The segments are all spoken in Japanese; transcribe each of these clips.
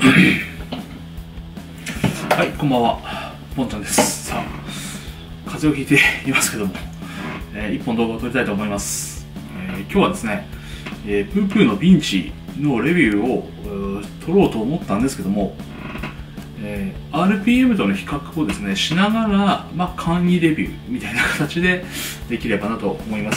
はい、こんばんは、ポンちゃんです。さあ、風邪をひいていますけども、一本動画を撮りたいと思います。今日はですね、プープーのビンチのレビューを撮ろうと思ったんですけども、RPM との比較をですね、しながら、簡易レビューみたいな形でできればなと思います。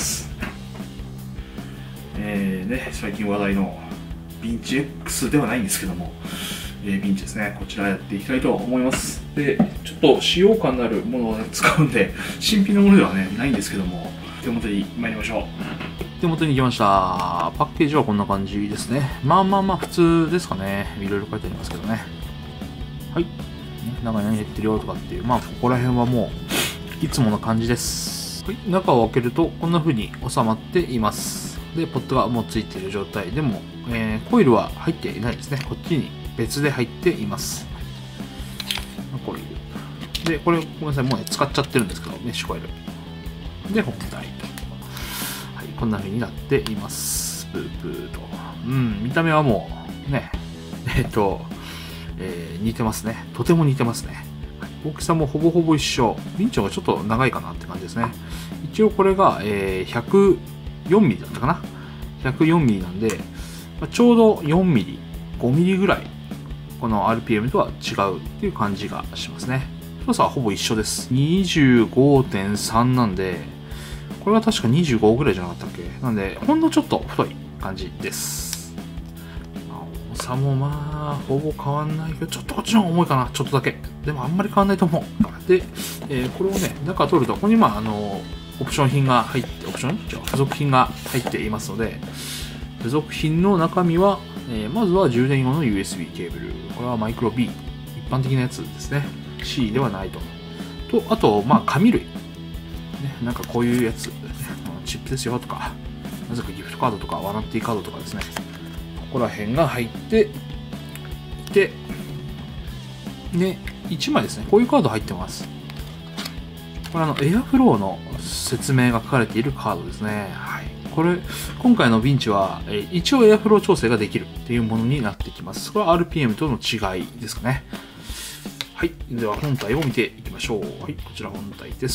最近話題のビンチ X ではないんですけども、ビンチですね、こちらやっていきたいと思います。で、ちょっと使用感のあるものを、使うんで、新品のものではね、ないんですけども、手元に参りましょう。手元に行きました。パッケージはこんな感じですね。普通ですかね。いろいろ書いてありますけどね。はい。中に何入ってるよとかっていう、ここら辺はもう、いつもの感じです。はい。中を開けると、こんな風に収まっています。で、ポットがもうついている状態でも、コイルは入っていないですね。こっちに別で入っています。コイル。で、これ、ごめんなさい、もうね、使っちゃってるんですけど、メッシュコイル。で、本体と。はい、こんな風になっています。プープーと。見た目はもう、ね、似てますね。とても似てますね。大きさもほぼほぼ一緒。ビンチョがちょっと長いかなって感じですね。一応これが、104ミリだったかな。104ミリなんで、ちょうど4ミリ、5ミリぐらい、この RPM とは違うっていう感じがしますね。太さはほぼ一緒です。25.3 なんで、これは確か25ぐらいじゃなかったっけ？なんで、ほんのちょっと太い感じです。重さもほぼ変わんないけど、ちょっとこっちの方が重いかな。ちょっとだけ。でもあんまり変わんないと思う。で、これをね、中取ると、ここにオプション品が入って、付属品が入っていますので、付属品の中身は、まずは充電用の USB ケーブル。これはマイクロ B。一般的なやつですね。C ではないと。あと、紙類。なんかこういうやつ。チップですよとか、なぜかギフトカードとか、ワナッティカードとかですね。ここら辺が入っていて、で、1枚ですね。こういうカード入ってます。これエアフローの説明が書かれているカードですね。はい。これ、今回のビンチは、一応エアフロー調整ができるっていうものになってきます。これは RPM との違いですかね。はい。では本体を見ていきましょう。はい。こちら本体です。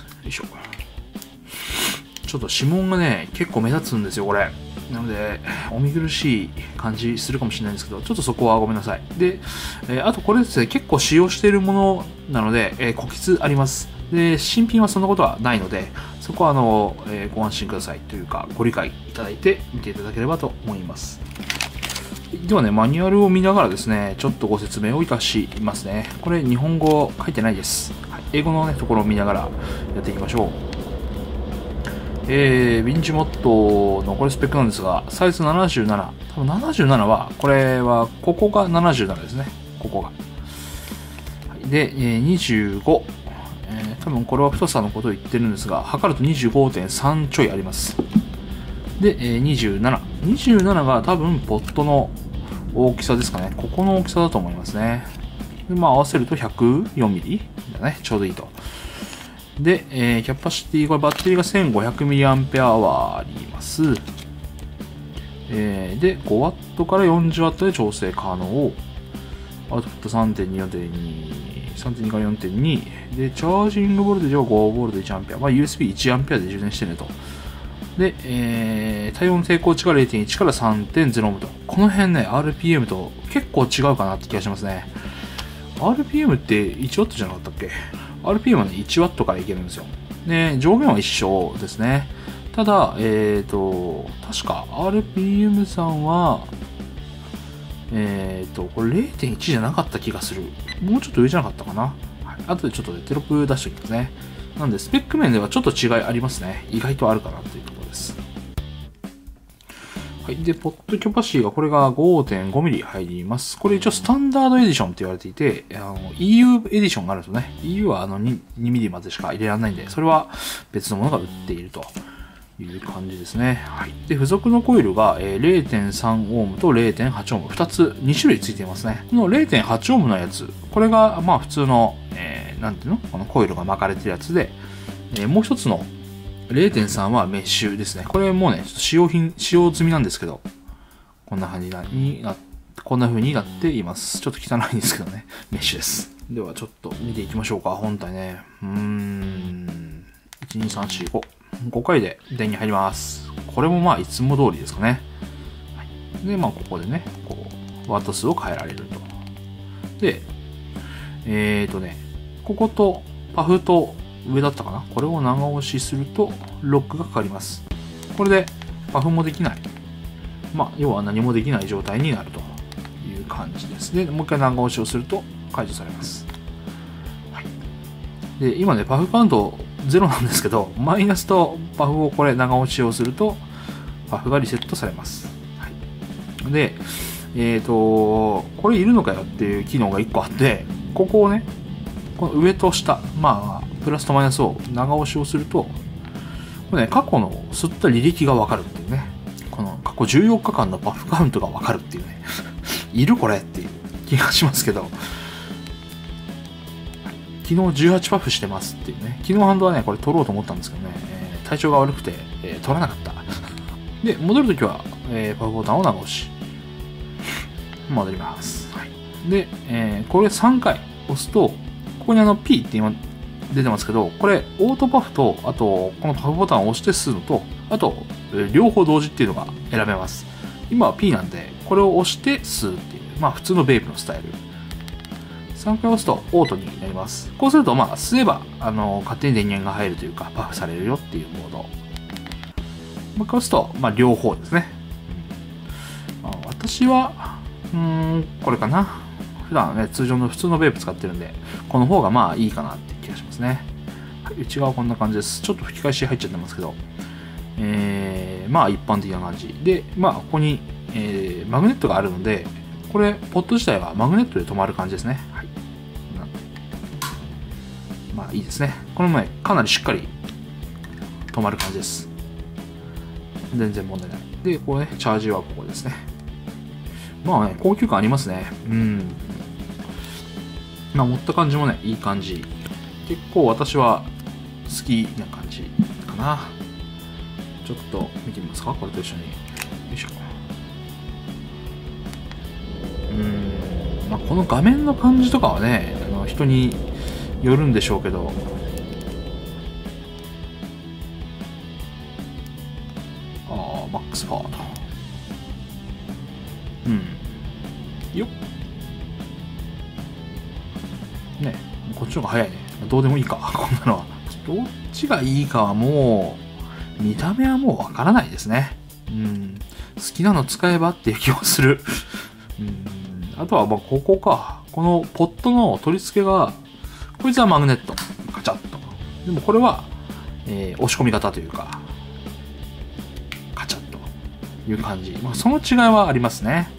よいしょ。ちょっと指紋がね、結構目立つんですよ、これ。なので、お見苦しい感じするかもしれないんですけど、ちょっとそこはごめんなさい。で、あとこれですね、結構使用しているものなので、小傷あります。で、新品はそんなことはないので、そこはご安心くださいというか、ご理解いただいて見ていただければと思います。ではね、マニュアルを見ながらですね、ちょっとご説明をいたしますね。これ、日本語書いてないです。はい、英語のね、ところを見ながらやっていきましょう。ビンチモットのこれスペックなんですが、サイズ77。多分77は、ここが77ですね。ここが。で、25。多分これは太さのことを言ってるんですが、測ると 25.3 ちょいあります。で、27。27が多分ポットの大きさですかね。ここの大きさだと思いますね。で、合わせると104ミリだね。ちょうどいいと。で、キャパシティ、これバッテリーが 1500mAh あります。で、5W から 40W で調整可能。アウトプット 3.2、4.2、3.2 から 4.2。で、チャージングボルテージは 5V 1A。USB1A で充電してねと。で、体温抵抗値が 0.1 から 3.0 と。この辺ね、RPM と結構違うかなって気がしますね。RPM って 1W じゃなかったっけ？ RPM はね、1W からいけるんですよ。で、上限は一緒ですね。ただ、確か RPM さんは、これ 0.1 じゃなかった気がする。もうちょっと上じゃなかったかな。はい。後でちょっとテロップ出しておきますね。なんで、スペック面ではちょっと違いありますね。意外とあるかなというところです。はい。で、ポットキャパシティがこれが 5.5mm 入ります。これ一応スタンダードエディションって言われていて、EU エディションがあるんですよね。EU は2mm までしか入れられないんで、それは別のものが売っているという感じですね。はい。で、付属のコイルが 0.3 オームと 0.8 オーム、2種類ついていますね。この 0.8 オームのやつ、これが普通の、なんていうの？このコイルが巻かれてるやつで、もう一つの 0.3 はメッシュですね。これもうね、使用済みなんですけど、こんな感じになっこんな風になっています。ちょっと汚いんですけどね。メッシュです。ではちょっと見ていきましょうか。本体ね。1、2、3、4、5。5回で電に入ります。これもまあいつも通りですかね。はい、で、まあここでね、こう、ワット数を変えられると。で、こことパフと上だったかな。これを長押しするとロックがかかります。これでパフもできない。まあ、要は何もできない状態になるという感じです。で、もう一回長押しをすると解除されます。はい、で、今ね、パフカウント0なんですけど、マイナスとパフをこれ長押しをすると、パフがリセットされます。はい、で、これいるのかよっていう機能が1個あって、ここをね、この上と下、まあ、プラスとマイナスを長押しをすると、これね、過去の吸った履歴がわかるっていうね。この過去14日間のパフカウントがわかるっていうね。いるこれっていう気がしますけど。昨日18パフしてますっていうね。昨日ハンドはね、これ取ろうと思ったんですけどね、体調が悪くて、取らなかった。で、戻るときは、パフボタンを長押し。戻ります。はい、で、これ3回押すと、ここにP って今出てますけど、これオートパフと、あとこのパフボタンを押して吸うのと、あと両方同時っていうのが選べます。今は P なんで、これを押して吸うっていう、まあ普通のベープのスタイル。3回押すとオートになります。こうするとまあ吸えば、勝手に電源が入るというか、パフされるよっていうモード。もう一回押すと、まあ両方ですね。まあ、私は、これかな。普段ね、普通のベープ使ってるんで、この方がまあいいかなって気がしますね。はい、内側こんな感じです。ちょっと吹き返し入っちゃってますけど、まあ一般的な感じ。で、まあここに、マグネットがあるので、これ、ポット自体はマグネットで止まる感じですね。はい。まあいいですね。この前、かなりしっかり止まる感じです。全然問題ない。で、これね、チャージはここですね。まあね、高級感ありますね。まあ持った感じもね、いい感じ。結構私は好きな感じかな。ちょっと見てみますか、これと一緒に。よいしょ。まあこの画面の感じとかはね、人によるんでしょうけど、マックスパワーと。よっ。ね、こっちの方が早いね。どうでもいいか、こんなのは。どっちがいいかはもう、見た目はもうわからないですね。好きなの使えばっていう気がする。あとは、まあ、ここか。このポットの取り付けが、こいつはマグネット。カチャッと。でもこれは、押し込み型というか、カチャッという感じ。まあ、その違いはありますね。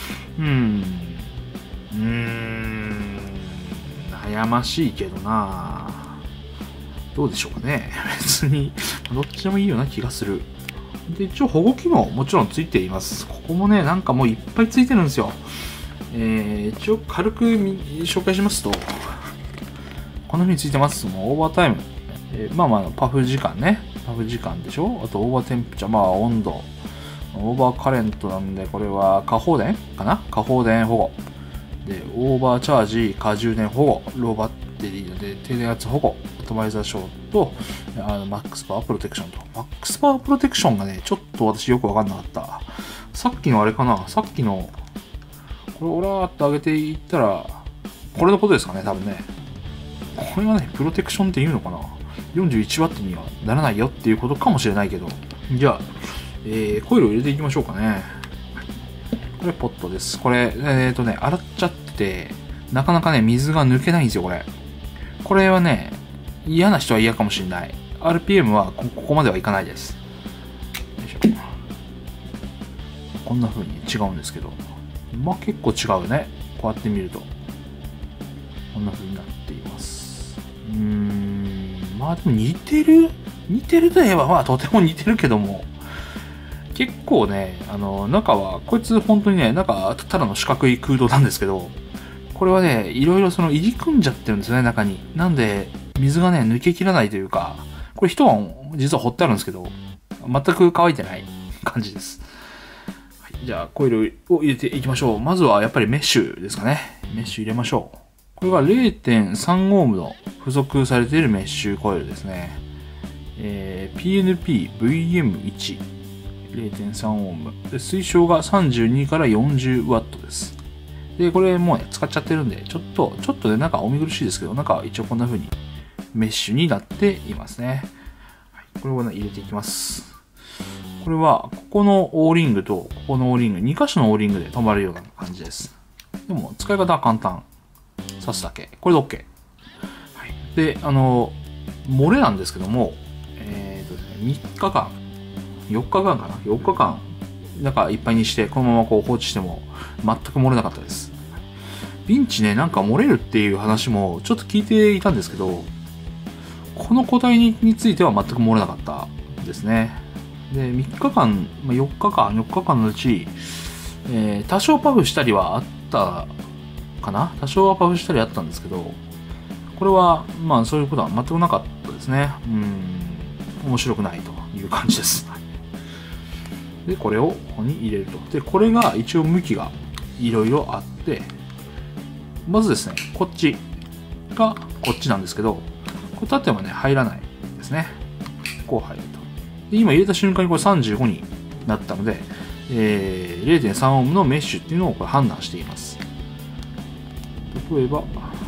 悩ましいけどな。どうでしょうかね。別に、どっちでもいいような気がする。で、一応保護機能もちろんついています。ここもね、なんかもういっぱいついてるんですよ。一応軽く紹介しますと、このようについてます。もうオーバータイム。まあまあ、パフ時間ね。パフ時間でしょ。あとオーバーテンプチャー、まあ温度。オーバーカレントなんで、これは過放電かな、過放電保護。で、オーバーチャージ、過充電保護。ローバッテリーで低電圧保護。オートマイザーショーと、マックスパワープロテクションと。マックスパワープロテクションがね、ちょっと私よくわかんなかった。さっきのあれかな、さっきの、これオラーっと上げていったら、これのことですかね、多分ね。これはね、プロテクションって言うのかな ?41W にはならないよっていうことかもしれないけど。じゃあ、コイルを入れていきましょうかね。これポットです。これ、洗っちゃってて、なかなかね、水が抜けないんですよ、これ。これはね、嫌な人は嫌かもしれない。RPM はここまではいかないです。よいしょ。こんな風に違うんですけど。まあ結構違うね。こうやって見ると。こんな風になっています。まあでも似てるといえばまあとても似てるけども、結構ね、中は、こいつ本当にね、中、ただの四角い空洞なんですけど、これはね、いろいろ入り組んじゃってるんですよね、中に。なんで、水がね、抜けきらないというか、これ一晩実は掘ってあるんですけど、全く乾いてない感じです。はい、 じゃあコイルを入れていきましょう。まずはやっぱりメッシュですかね。メッシュ入れましょう。これが 0.3 オームの付属されているメッシュコイルですね。PNP VM1。0.3 オーム。で、推奨が32から40ワットです。で、これもうね、使っちゃってるんで、ちょっとね、なんかお見苦しいですけど、なんか一応こんな風にメッシュになっていますね。はい、これをね、入れていきます。これは、ここのオーリングと、ここのオーリング、2箇所のオーリングで止まるような感じです。でも、使い方は簡単。刺すだけ。これで OK。はい。で、漏れなんですけども、3日間、4日間かな ?4 日間、中いっぱいにして、このままこう放置しても、全く漏れなかったです。ビンチね、なんか漏れるっていう話もちょっと聞いていたんですけど、この個体については全く漏れなかったですね。で、3日間、4日間のうち、多少パフしたりはあったかな？多少はパフしたりあったんですけど、これは、まあそういうことは全くなかったですね。面白くないという感じです。で、これをここに入れると。で、これが一応向きがいろいろあって、まずですね、こっちがこっちなんですけど、これ縦はね、入らないですね。こう入ると。で、今入れた瞬間にこれ35になったので、0.3 オームのメッシュっていうのをこれ判断しています。例えば、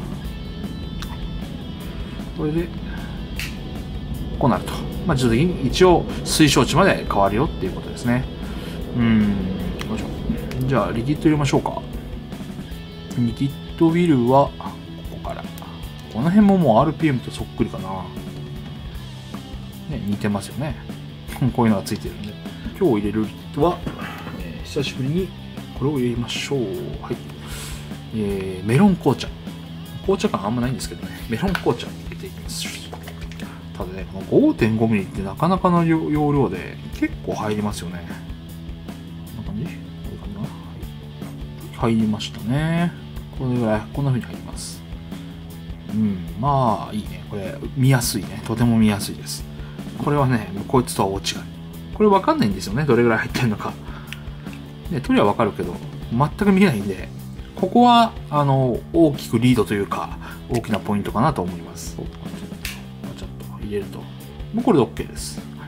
これで、こうなると。まあ、自動的に一応推奨値まで変わるよっていうことですね。よいしょ。じゃあ、リキッド入れましょうか。リキッドウィルは、ここから。この辺ももう RPM とそっくりかな。ね、似てますよね。こういうのがついてるんで。今日入れるリキッドは、久しぶりにこれを入れましょう。はい。メロン紅茶。紅茶感あんまないんですけどね。メロン紅茶を入れていきます。ただね、この 5.5 ミリってなかなかの容量で結構入りますよね。こんな感じ？こういう感じかな。はい。入りましたね。これぐらい、こんな風に入ります。まあ、いいね。これ、見やすいね。とても見やすいです。これはね、こいつとは大違い。これわかんないんですよね。どれぐらい入ってるのか。ね、とりはわかるけど、全く見えないんで、ここは、大きくリードというか、大きなポイントかなと思います。ちょっと入れると。もうこれで OK です。はい、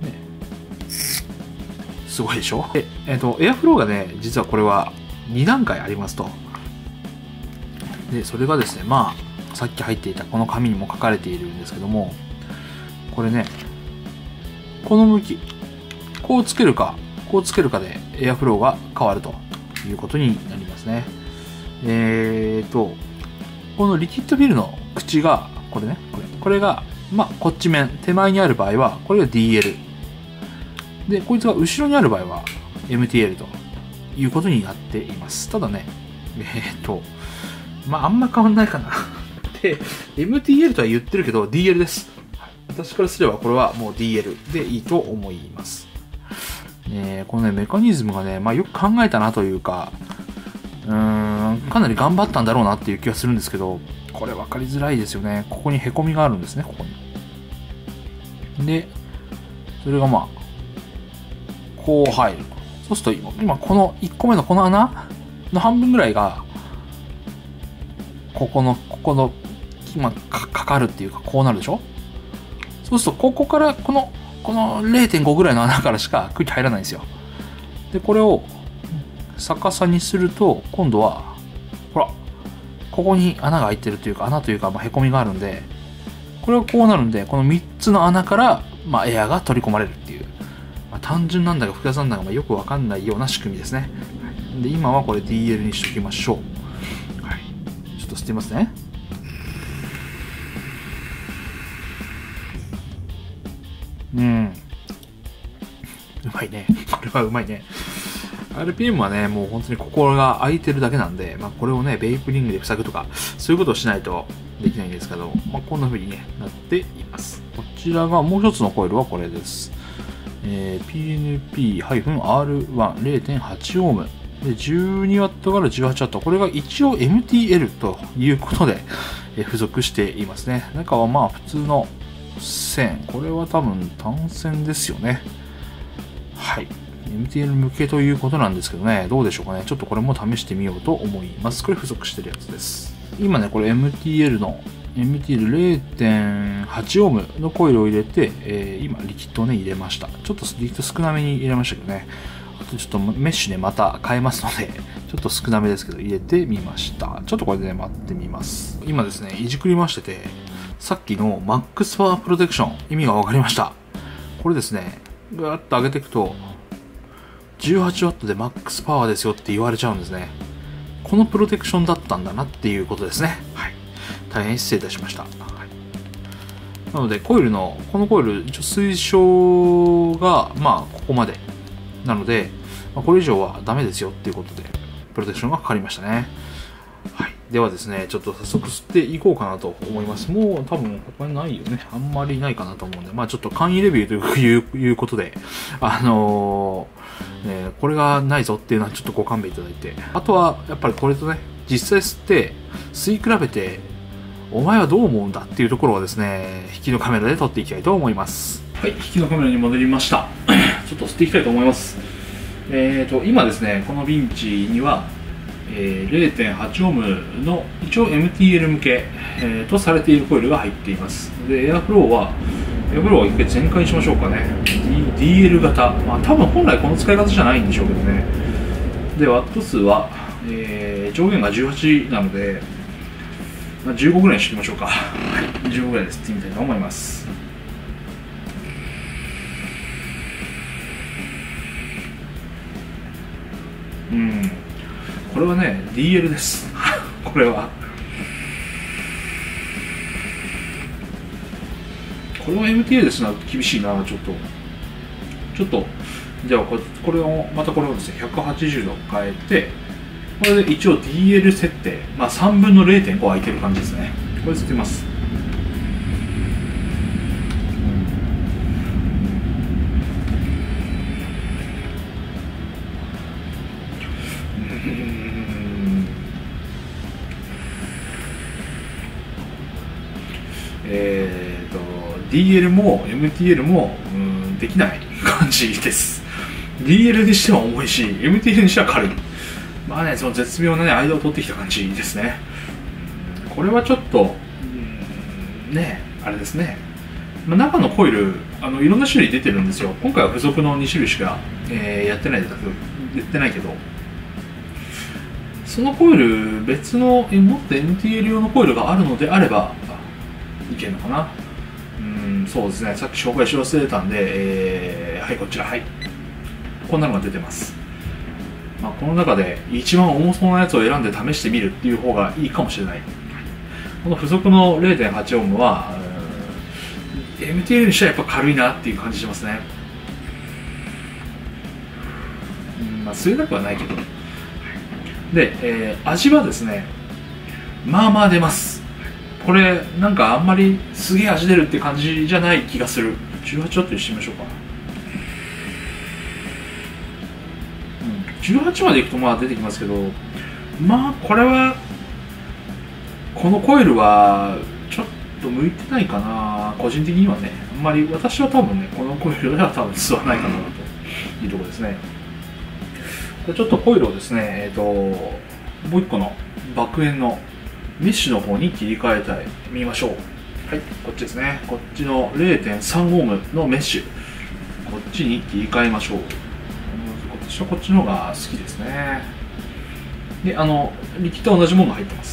ね、すごいでしょ？エアフローがね、実はこれは2段階ありますと。で、それがですね、まあ、さっき入っていたこの紙にも書かれているんですけども、これね、この向き、こうつけるかでエアフローが変わるということになりますね。このリキッドフィルの口が、これね、これが、まあ、こっち面、手前にある場合は、これが DL。で、こいつが後ろにある場合は MTL ということになっています。ただね、まあ、あんま変わんないかな。で、MTL とは言ってるけど、DL です。私からすればこれはもう DL でいいと思います。このね、メカニズムがね、まあよく考えたなというか、かなり頑張ったんだろうなっていう気がするんですけど、これ分かりづらいですよね。ここに凹みがあるんですね、ここに。で、それがまあ、こう入る。そうすると今この1個目のこの穴の半分ぐらいが、ここの、今かかるっていうか、こうなるでしょ？そうすると、ここから、この 0.5 ぐらいの穴からしか空気入らないんですよ。で、これを逆さにすると、今度は、ほら、ここに穴が開いてるというか、穴というか、まあ、凹みがあるんで、これはこうなるんで、この3つの穴から、まあ、エアが取り込まれるっていう、まあ、単純なんだか複雑なんだか、まあ、よくわかんないような仕組みですね。で、今はこれ DL にしておきましょう。はい。ちょっと捨てますね。うまいね。これはうまいね。RPM はね、もう本当に心が空いてるだけなんで、まあこれをね、ベイプリングで塞ぐとか、そういうことをしないとできないんですけど、まあこんな風にね、なっています。こちらがもう一つのコイルはこれです。PNP-R1 0.8 オーム。で、12W から 18W。これが一応 MTL ということで、付属していますね。中はまあ普通の線。これは多分単線ですよね。はい。 MTL 向けということなんですけどね、どうでしょうかね。ちょっとこれも試してみようと思います。これ付属してるやつです。今ね、これ MTL0.8 オームのコイルを入れて、今リキッドをね、入れました。ちょっとリキッド少なめに入れましたけどね。あとちょっとメッシュね、また変えますので、ちょっと少なめですけど入れてみました。ちょっとこれでね、待ってみます。今ですね、いじくりましてて、さっきのマックスパワープロテクション、意味が分かりました。これですね、ぐーっと上げていくと、18W でマックスパワーですよって言われちゃうんですね。このプロテクションだったんだなっていうことですね。はい。大変失礼いたしました。はい、なので、このコイル、一応推奨が、まあ、ここまで。なので、これ以上はダメですよっていうことで、プロテクションがかかりましたね。はい。ではですね、ちょっと早速吸っていこうかなと思います。もう多分他にないよね。あんまりないかなと思うんで、まあちょっと簡易レビューということで、これがないぞっていうのはちょっとご勘弁いただいて。あとは、やっぱりこれとね、実際吸って、吸い比べて、お前はどう思うんだっていうところをですね、引きのカメラで撮っていきたいと思います。はい、引きのカメラに戻りました。ちょっと吸っていきたいと思います。今ですね、このビンチには、0.8 オームの一応 MTL 向け、とされているコイルが入っています。で、エアフローは一回全開にしましょうかね。DL 型。まあ多分本来この使い方じゃないんでしょうけどね。で、ワット数は、上限が18なので、まあ、15ぐらいにしておきましょうか。はい、15ぐらいで吸ってみたいと思います。これはね、DL です。これは。これは MTA ですな、厳しいな、ちょっと、じゃあこれをですね、180度変えて、これで一応 DL 設定、まあ3分の 0.5 空いてる感じですね。これ吸ってみます。DL も MTL もできない感じです。DL にしては重いし、MTL にしては軽い。まあね、その絶妙なね、間を取ってきた感じですね。これはちょっと、ね、あれですね。まあ、中のコイル、いろんな種類出てるんですよ。今回は付属の2種類しか、やってないけど、そのコイル、別の、もっと MTL 用のコイルがあるのであれば、いけるのかな。そうですね、さっき紹介し忘れたんで、はい、こちら、はい。こんなのが出てます。まあ、この中で一番重そうなやつを選んで試してみるっていう方がいいかもしれない。この付属の 0.8 オームは、MTL にしてはやっぱ軽いなっていう感じしますね。まあ、吸えなくはないけど。で、味はですね、まあまあ出ます。これなんかあんまりすげえ味出るって感じじゃない気がする。18ちょっとにしてみましょうか。18までいくとまあ出てきますけど、まあこれはこのコイルはちょっと向いてないかな、個人的にはね。あんまり私は多分ね、このコイルでは多分吸わないかなというところですね。ちょっとコイルをですね、もう一個の爆炎のメッシュの方に切り替えてみましょう。はい、こっちですね。こっちの 0.3 オームのメッシュ、こっちに切り替えましょう。私はこっちの方が好きですね。で、リキッドは同じものが入ってます。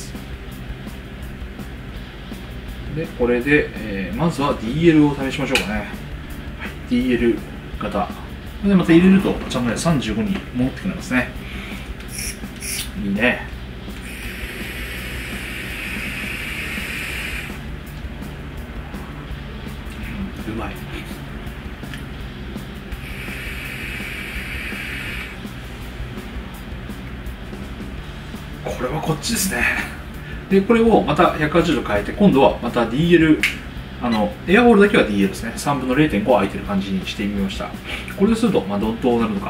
で、これで、まずは DL を試しましょうかね。はい、DL 型。で、また入れると、ちゃんとね、35に戻ってくれますね。いいね。うまい。これはこっちですね。で、これをまた180度変えて、今度はまた DL、エアホールだけは DL ですね。3分の 0.5 空いてる感じにしてみました。これですると、まあ、どうなるのか。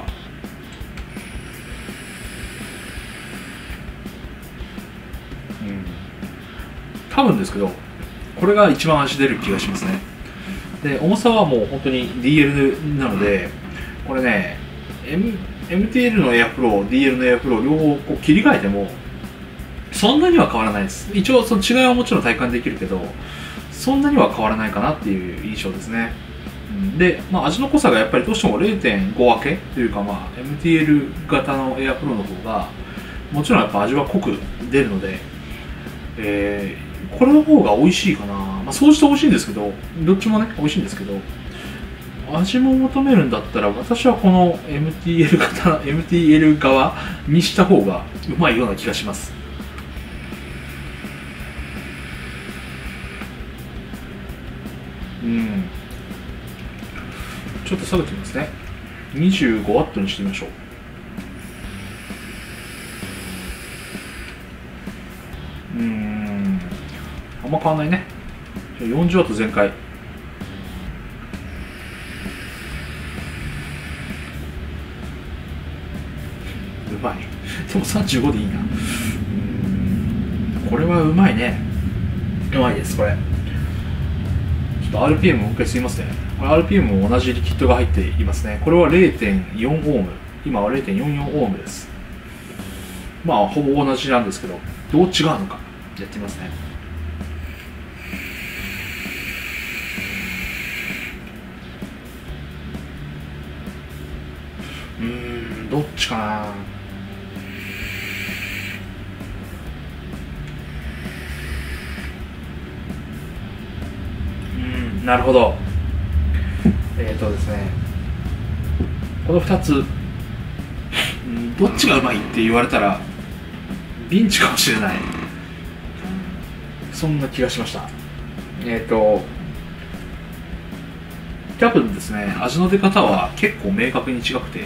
多分ですけど、これが一番味出る気がしますね。で、重さはもう本当に DL なので、これね、 MTL のエアフロー、DL のエアフロー両方こう切り替えてもそんなには変わらないです。一応その違いはもちろん体感できるけど、そんなには変わらないかなっていう印象ですね。で、味の濃さがやっぱりどうしても 0.5 分けというか、MTL 型のエアフローの方がもちろんやっぱ味は濃く出るので、これの方が美味しいかな。総じて美味しいんですけど、どっちもね美味しいんですけど、味も求めるんだったら私はこの MTL 側にした方がうまいような気がします。ちょっと下げてみますね。25ワットにしてみましょう。あんま変わんないね。40ワット全開。うまい。でも35でいいな。これはうまいね。うまいです、これ。ちょっと RPM もう一回すみますね。RPM も同じリキッドが入っていますね。これは 0.4 オーム。今は 0.44 オームです。ほぼ同じなんですけど、どう違うのかやってみますね。どっちかな。なるほど。ですね、この2つ、どっちがうまいって言われたらビンチかもしれない。そんな気がしました。多分ですね、味の出方は結構明確に違くて、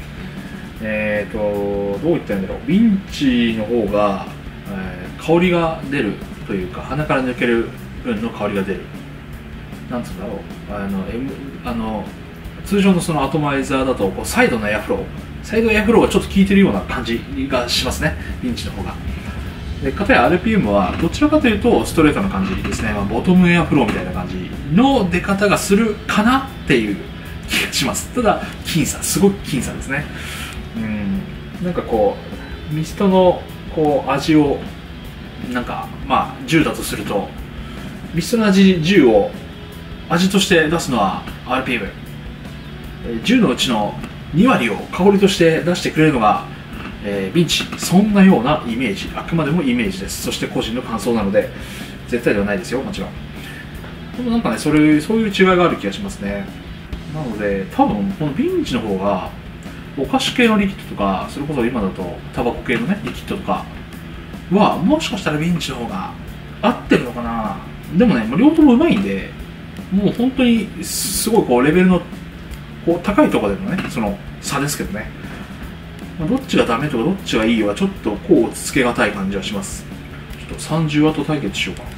どう言ったらいいんだろう。ビンチの方が、香りが出るというか、鼻から抜ける分の香りが出る。なんつうんだろう、通常のそのアトマイザーだとサイドのエアフローがちょっと効いてるような感じがしますね、ビンチの方が。で、かたや RPM はどちらかというとストレートな感じですね。ボトムエアフローみたいな感じの出方がするかなっていう気がします。ただ僅差、すごく僅差ですね。なんかこうミストのこう味をなんか10だとすると、ミストの味10を味として出すのは RPM、 10のうちの2割を香りとして出してくれるのが、ビンチ。そんなようなイメージ、あくまでもイメージです。そして個人の感想なので絶対ではないですよ、もちろん。でもなんかね、そういう違いがある気がしますね。なので多分このビンチの方がお菓子系のリキッドとか、それこそ今だとタバコ系のねリキッドとかはもしかしたらビンチの方が合ってるのかな。でもね、両方ともうまいんで、もう本当にすごいこうレベルのこう高いところでのね、その差ですけどね。どっちがダメとかどっちがいいはちょっとこうつけがたい感じはします。ちょっと30ワット対決しようかな。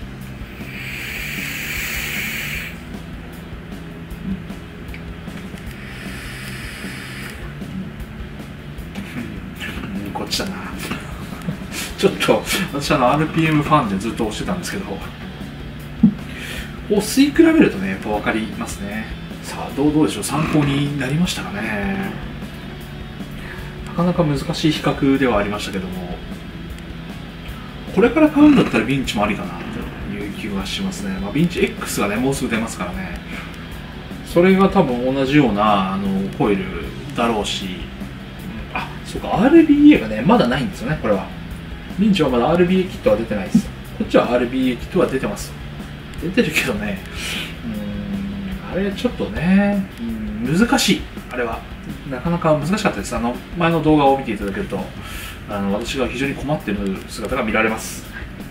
こっちだな。ちょっと私RPM ファンでずっと押してたんですけど、こう吸い比べるとねやっぱ分かりますね。さあどうでしょう、参考になりましたかね。なかなか難しい比較ではありましたけども、これから買うんだったらビンチもありかなという気がしますね。ビンチ X がねもうすぐ出ますからね、それが多分同じようなコイルだろうし、そうか RBA がねまだないんですよね。これはビンチはまだ RBA キットは出てないです。こっちは RBA キットは出てます。出てるけどね、あれちょっとね、難しい。あれはなかなか難しかったです。前の動画を見ていただけると私が非常に困っている姿が見られます。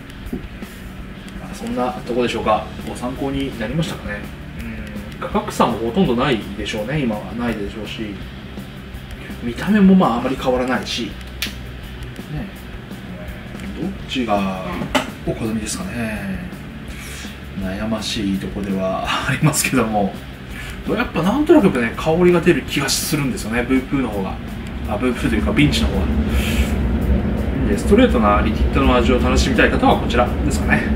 そんなところでしょうか。ご参考になりましたかね。価格差もほとんどないでしょうね。今はないでしょうし、見た目もあまり変わらないし、ね、どっちがお好みですかね。悩ましいところではありますけども、やっぱなんとなくね香りが出る気がするんですよね、ブープーの方が。ブープーというかビンチの方が。でストレートなリキッドの味を楽しみたい方はこちらですかね。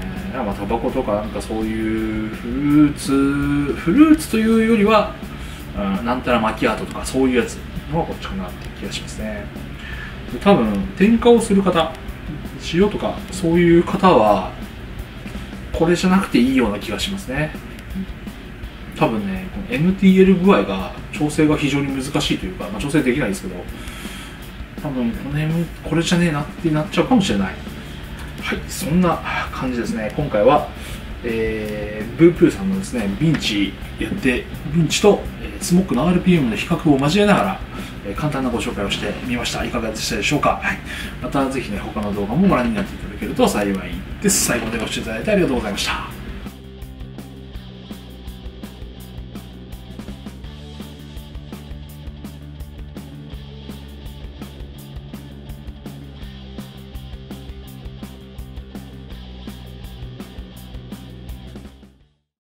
タバコとかなんかそういうフルーツというよりはなんたらマキアートとかそういうやつのがこっちかなって気がしますね。多分添加をする方、塩とかそういう方はこれじゃなくていいような気がしますね。多分ね、この NTL 具合が調整が非常に難しいというか、調整できないですけど、多分これじゃねえなってなっちゃうかもしれない。はい、そんな感じですね。今回は、ブープーさんのですね、ビンチやって、ビンチと、スモックの RPM の比較を交えながら、簡単なご紹介をしてみました。いかがでしたでしょうか。はい、またぜひね、他の動画もご覧になっていただけると幸いです。最後までご視聴いただいてありがとうございました。